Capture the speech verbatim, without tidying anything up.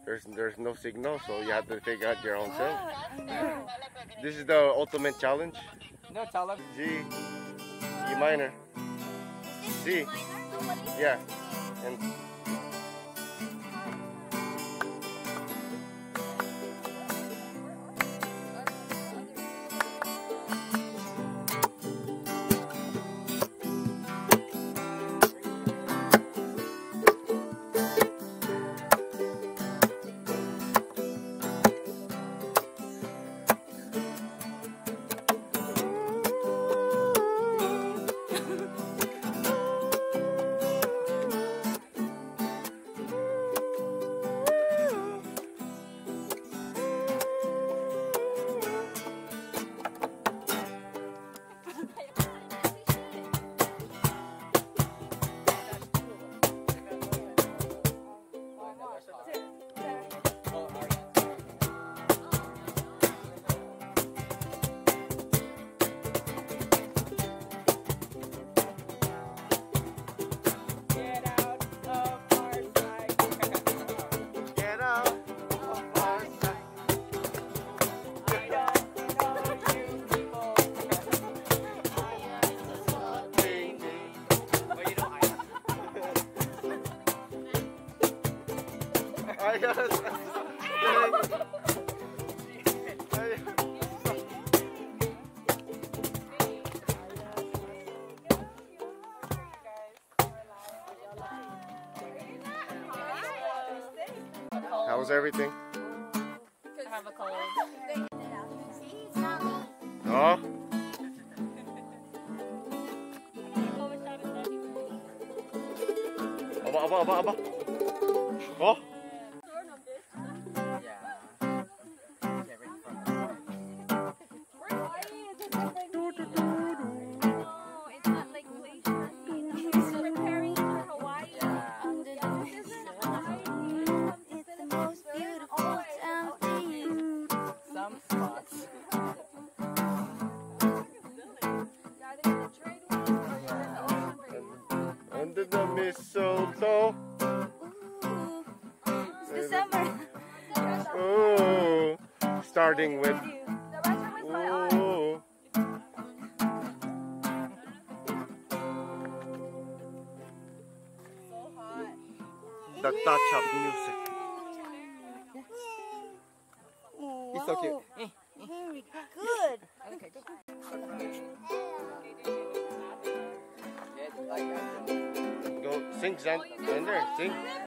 there's there's no signal, so you have to figure out your own self. This is the ultimate challenge. No challenge. G, E minor, C, yeah, and how was everything? I have a cold. Oh? Aba, aba, aba, aba. Oh? Under the mistletoe. It's December. Ooh. Starting with. Ooh. The touch of music. He's so cute. Very good. Go sing, Zan. There, sing.